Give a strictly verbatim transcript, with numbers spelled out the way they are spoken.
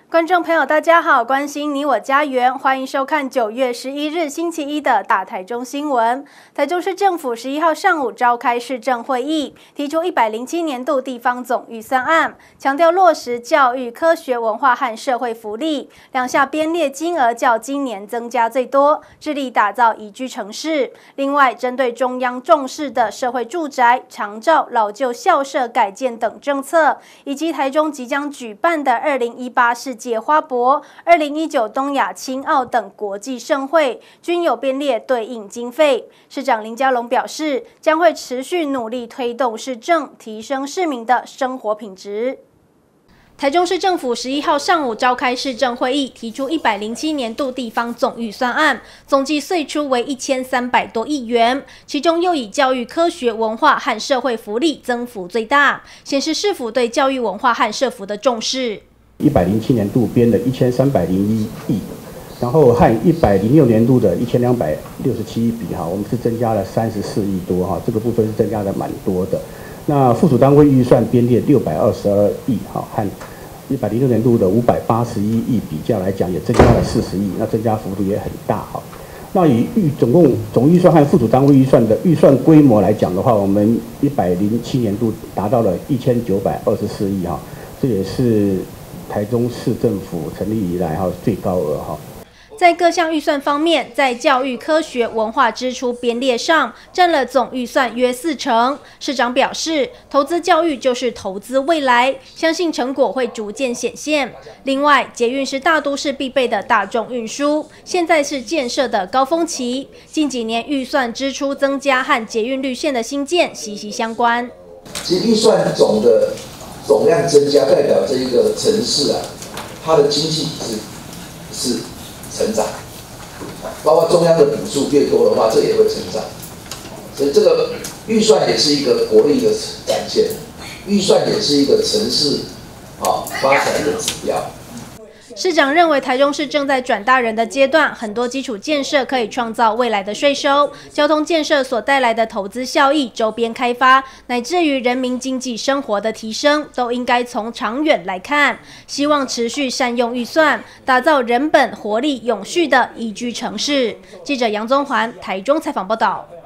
观众朋友，大家好，关心你我家园，欢迎收看九月十一日星期一的大台中新闻。台中市政府十一号上午召开市政会议，提出一百零七年度地方总预算案，强调落实教育、科学、文化和社会福利，两项编列金额较今年增加最多，致力打造宜居城市。另外，针对中央重视的社会住宅、长照、老旧校舍改建等政策，以及台中即将举办的二零一八世界花博、二零一九东亚青奥等国际盛会，均有编列对应经费。市长林佳龙表示，将会持续努力推动市政，提升市民的生活品质。台中市政府十一号上午召开市政会议，提出一百零七年度地方总预算案，总计岁出为一千三百多亿元，其中又以教育、科学、文化和社会福利增幅最大，显示市府对教育、文化和社福的重视。 一百零七年度编的一千三百零一亿，然后和一百零六年度的一千两百六十七亿比哈，我们是增加了三十四亿多哈，这个部分是增加的蛮多的。那附属单位预算编列六百二十二亿哈，和一百零六年度的五百八十一亿比较来讲，也增加了四十亿，那增加幅度也很大哈。那以预总共总预算和附属单位预算的预算规模来讲的话，我们一百零七年度达到了一千九百二十四亿哈，这也是台中市政府成立以来哈最高额哈。 在各项预算方面，在教育、科学、文化支出编列上占了总预算约四成。市长表示，投资教育就是投资未来，相信成果会逐渐显现。另外，捷运是大都市必备的大众运输，现在是建设的高峰期，近几年预算支出增加和捷运绿线的兴建息息相关。 其实预算总的总量增加，代表这一个城市啊，它的经济是是成长，包括中央的补助越多的话，这也会成长。所以这个预算也是一个国力的展现，预算也是一个城市啊发展的指标。 市长认为，台中市正在转大人的阶段，很多基础建设可以创造未来的税收、交通建设所带来的投资效益、周边开发，乃至于人民经济生活的提升，都应该从长远来看。希望持续善用预算，打造人本活力永续的宜居城市。记者杨宗环台中采访报道。